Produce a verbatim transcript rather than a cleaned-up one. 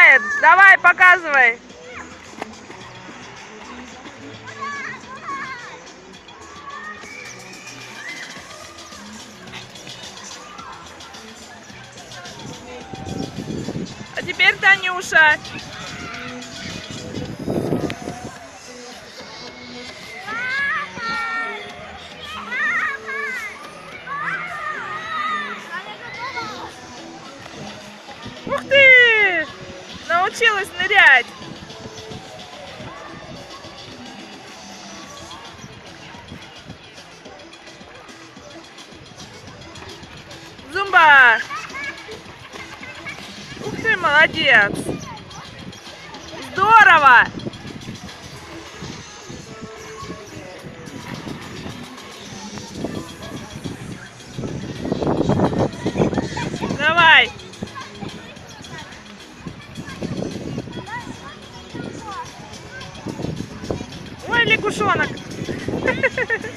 знает. Давай, показывай. А теперь Танюша. Ух ты! Научилась нырять. Зумба! Ух ты, молодец! Здорово! Давай! Ой, лягушонок!